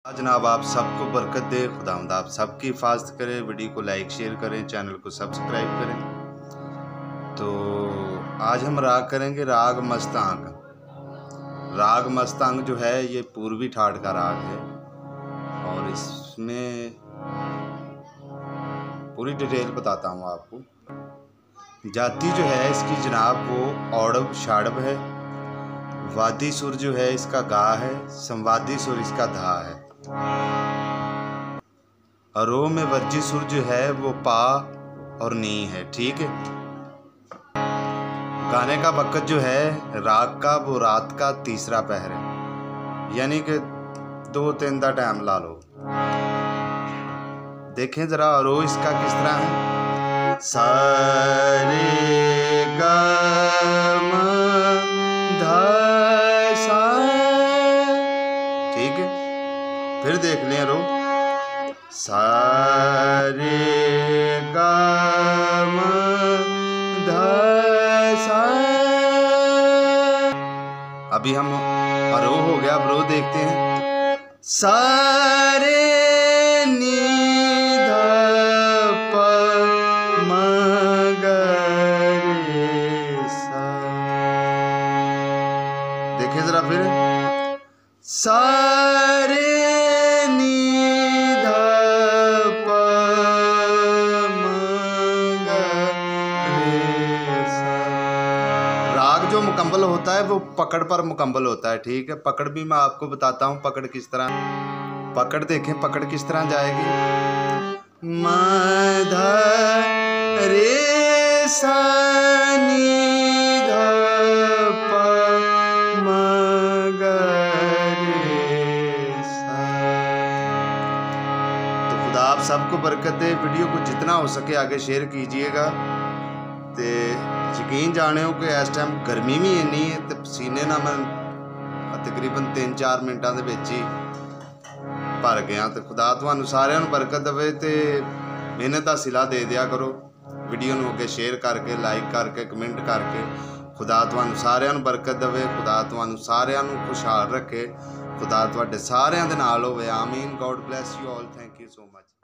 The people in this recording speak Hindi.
जनाब आप सबको बरकत दे, खुदावंद आप सबकी हिफाजत करे। वीडियो को लाइक शेयर करें, चैनल को सब्सक्राइब करें। तो आज हम राग करेंगे राग मस्तांग। राग मस्तांग जो है ये पूर्वी ठाट का राग है और इसमें पूरी डिटेल बताता हूँ आपको। जाति जो है इसकी जनाब वो औड़ब शाड़ब है। वादी सुर जो है इसका गा है, संवादी सुर इसका धा है। रो में वर्जी सुर जो है वो पा और नी है। ठीक है। गाने का वक़्त जो है राग का वो रात का तीसरा पहर है, यानी कि 2-3 का टाइम ला लो। देखें जरा रो इसका किस तरह है। सा रे गा मा धा सा। ठीक है। फिर देख लें रो। सा रे गा मा धा सा। अभी हम रो हो गया, अब रो देखते हैं। सा रे नी धा पा मा गा रे सा। देखिए जरा फिर। सा रे राग जो मुकम्मल होता है वो पकड़ पर मुकम्मल होता है। ठीक है। पकड़ भी मैं आपको बताता हूँ पकड़ किस तरह। पकड़ देखें पकड़ किस तरह जाएगी। मा धा रे सा नी धा पा मा गा रे सा। तो खुदा आप सबको बरकत दे। वीडियो को जितना हो सके आगे शेयर कीजिएगा। तो यकीन जाने हो कि इस टाइम गर्मी भी इन्नी है तो पसीने ना मैं तकरीबन 3-4 मिनटों के विच ही भर गया। तो खुदा तुहानू सारिਆਂ ਨੂੰ बरकत देवे तो मेहनत का सिला दे दिया करो। वीडियो ਨੂੰ अगे शेयर करके लाइक करके कमेंट करके। खुदा तुहानू सारिਆਂ ਨੂੰ बरकत देवे। खुदा तुहानू सारिਆਂ ਨੂੰ खुशहाल रखे। खुदा तुहाडे सारिਆਂ दे नाल होवे। आमीन। God bless you all. Thank you so much.